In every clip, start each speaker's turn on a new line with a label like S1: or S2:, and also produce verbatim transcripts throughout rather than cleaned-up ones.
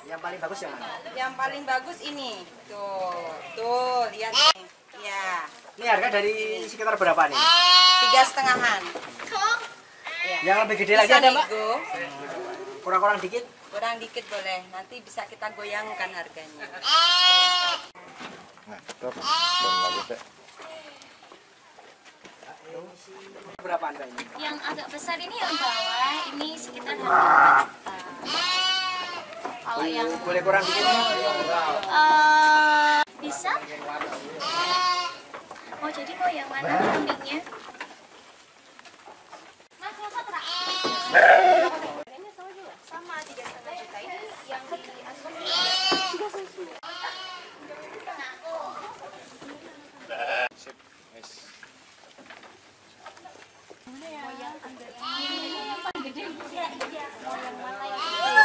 S1: Yang paling bagus yang mana?
S2: Yang paling bagus ini. Tuh, tuh lihat nih. Ya.
S1: Ini harga dari sekitar berapa nih?
S2: Tiga setengahan. Ya.
S1: Yang lebih gede
S2: Bisa
S1: lagi ada, Mbak?
S2: nego.
S1: Kurang-kurang dikit?
S2: Kurang dikit boleh. Nanti bisa kita goyangkan harganya.
S3: Nah, stop. Dan lagi, Pak.
S1: Berapa Anda ini?
S4: Yang agak besar ini yang bawah ini sekitar harga empat juta. Kalau yang
S1: Boleh kurang dikit?
S4: eh, bisa? Oh jadi mau yang mana kambingnya? Mas berapa Tra? Sama tiga setengah juta ini yang di atas tiga setengah.
S3: Sip. Wes.
S4: Mana ya? Mau yang agak ini yang paling gede? Iya iya. Mau yang mana yang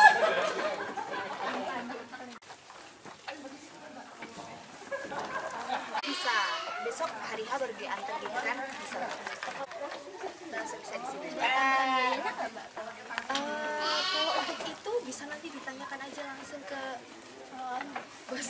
S4: bisa besok hari H baru diantar gitu kan bisa langsung bisa di sini. Eh, kalau untuk itu bisa nanti ditanyakan aja langsung ke bos.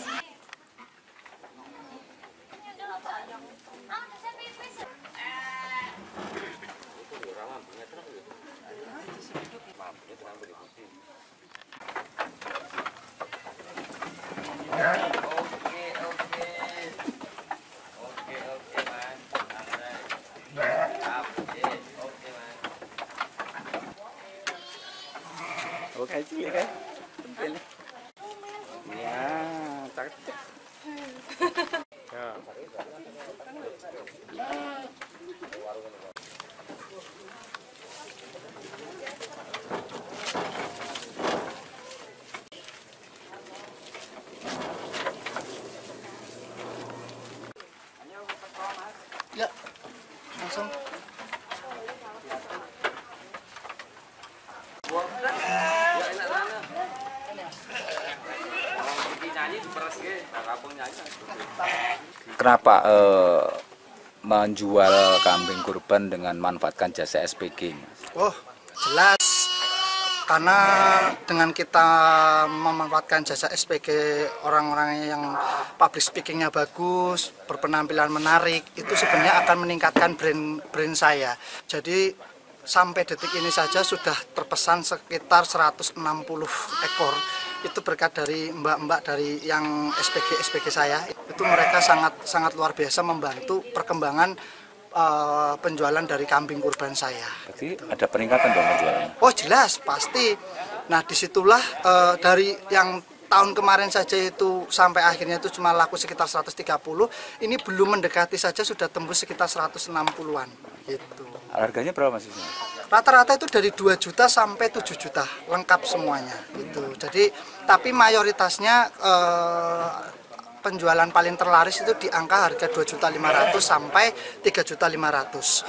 S3: Oke, cilik kan? Pentil. Ya, cakep. Ya.
S1: Ya, langsung.
S5: Kenapa eh, menjual kambing kurban dengan manfaatkan jasa S P G?
S6: Oh, jelas. Karena dengan kita memanfaatkan jasa S P G, orang-orang yang public speakingnya bagus, berpenampilan menarik, itu sebenarnya akan meningkatkan brand brand saya. Jadi sampai detik ini saja sudah terpesan sekitar seratus enam puluh ekor. Itu berkat dari mbak-mbak dari yang S P G S P G saya. Itu mereka sangat sangat luar biasa membantu perkembangan uh, penjualan dari kambing kurban saya.
S5: Berarti ada peningkatan dong penjualannya?
S6: Oh jelas, pasti. Nah disitulah uh, dari yang tahun kemarin saja itu sampai akhirnya itu cuma laku sekitar seratus tiga puluh, ini belum mendekati saja sudah tembus sekitar seratus enam puluhan gitu.
S5: Harganya berapa Mas?
S6: Rata-rata itu dari dua juta sampai tujuh juta, lengkap semuanya gitu. Jadi tapi mayoritasnya eh, penjualan paling terlaris itu di angka harga dua juta lima ratus sampai tiga juta lima ratus.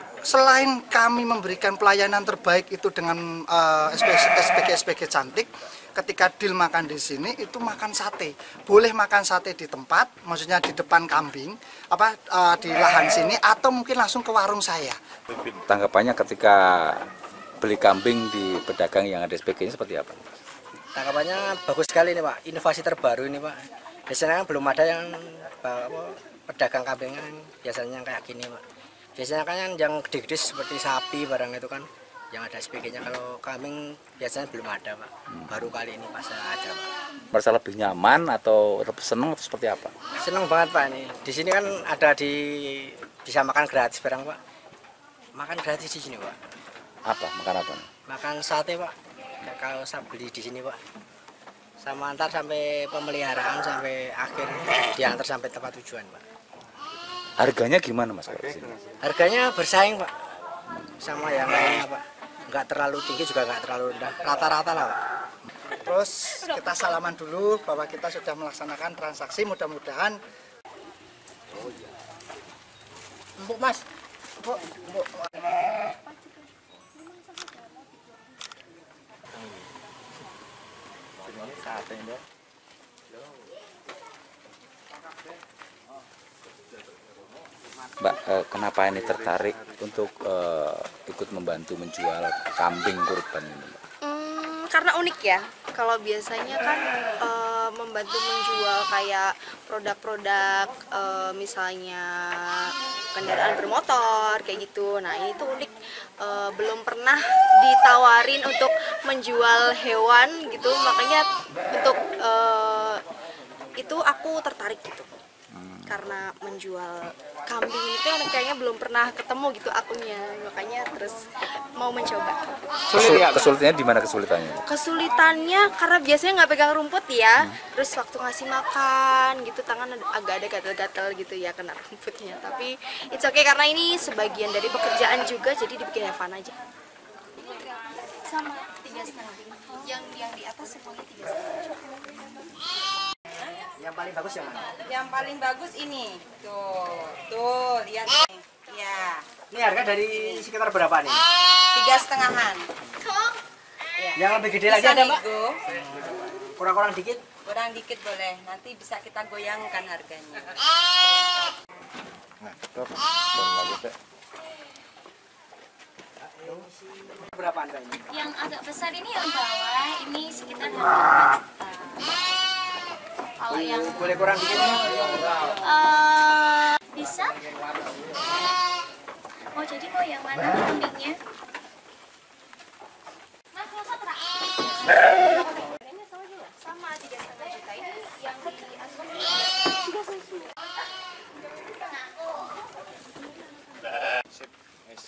S6: Selain kami memberikan pelayanan terbaik itu dengan uh, S P G S P G cantik, ketika deal makan di sini itu makan sate. Boleh makan sate di tempat, maksudnya di depan kambing, apa uh, di lahan sini, atau mungkin langsung ke warung saya.
S5: Tanggapannya ketika beli kambing di pedagang yang ada S P G-nya seperti apa?
S1: Tanggapannya bagus sekali nih Pak, inovasi terbaru ini Pak. Biasanya kan belum ada yang apa, pedagang kambing kan biasanya kayak gini Pak. Biasanya kan yang gede-gede seperti sapi barang itu kan yang ada S P G-nya. Kalau kambing biasanya belum ada Pak, baru kali ini pas ada Pak.
S5: Merasa lebih nyaman atau lebih senang atau seperti apa?
S1: Seneng banget Pak ini. Di sini kan ada di bisa makan gratis barang Pak. Makan gratis di sini Pak.
S5: Apa? Makan apa?
S1: Makan sate Pak. Ya, kalau saya beli di sini Pak. Sama antar sampai pemeliharaan sampai akhir diantar sampai tempat tujuan Pak.
S5: Harganya gimana Mas?
S1: Harganya bersaing Pak sama yang lainnya Pak. Nggak terlalu tinggi juga nggak terlalu rendah. Rata-rata lah Pak.
S6: Terus kita salaman dulu bahwa kita sudah melaksanakan transaksi, mudah-mudahan.
S1: Empuk Mas.
S6: Empuk, empuk.
S5: Mbak, eh, kenapa ini tertarik untuk eh, ikut membantu menjual kambing kurban ini? Mbak?
S4: Hmm, karena karena unik ya. Kalau biasanya kan eh, membantu menjual kayak produk-produk eh, misalnya kendaraan bermotor kayak gitu. Nah ini tuh unik, eh, belum pernah ditawarin untuk menjual hewan gitu, makanya untuk eh, itu aku tertarik gitu. Karena menjual kambing itu kayaknya belum pernah ketemu gitu akunnya, makanya terus mau mencoba.
S5: Kesul- kesulitannya di mana kesulitannya?
S4: Kesulitannya karena biasanya nggak pegang rumput ya, terus waktu ngasih makan gitu tangan ada- agak ada gatal-gatal gitu ya kena rumputnya. Tapi it's okay karena ini sebagian dari pekerjaan juga, jadi dibikin have fun aja. Sama tiga setengah. Yang yang di atas semuanya tiga setengah.
S1: Yang paling bagus yang mana?
S2: Yang paling bagus ini. Tuh, tuh lihat nih. Ya,
S1: Ini harga dari sekitar berapa nih?
S2: tiga setengahan.
S1: Yang lebih gede lagi
S2: Bisa
S1: ada Mbak?
S2: nego,
S1: Kurang-kurang dikit?
S2: kurang dikit boleh. Nanti bisa kita goyangkan harganya.
S3: Nah, stop. Dan lagi Pak.
S1: Berapa Anda ini?
S7: Yang agak besar ini yang bawah ini sekitar harga empat juta. Kalau yang
S1: Boleh kurang dikit?
S7: eh, bisa? Oh jadi mau yang mana kambingnya? Mas Rosa
S4: Sama tiga setengah juta ini yang di atas.
S3: Sip. Wis.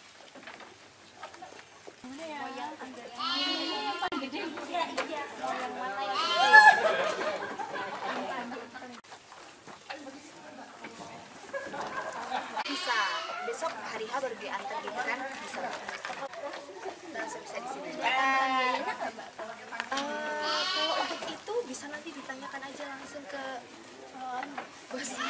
S4: Bisa besok hari H baru diantar gitu kan, bisa langsung bisa di sini. Eh, kalau untuk itu bisa nanti ditanyakan aja langsung ke eh, bosnya.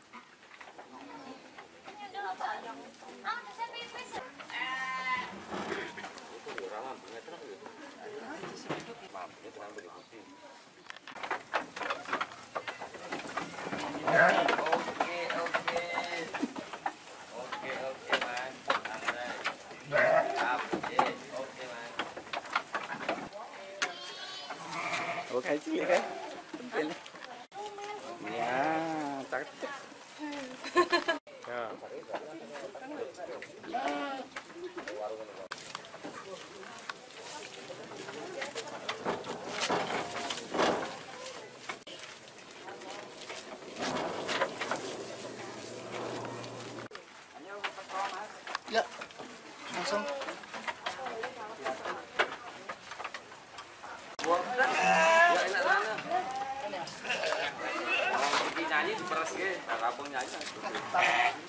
S3: Oke, cilik kan? Pentil. Iya, cakep. Ya.
S6: Ya, langsung.
S5: Nyanyi di peres ke, rapung nyanyi.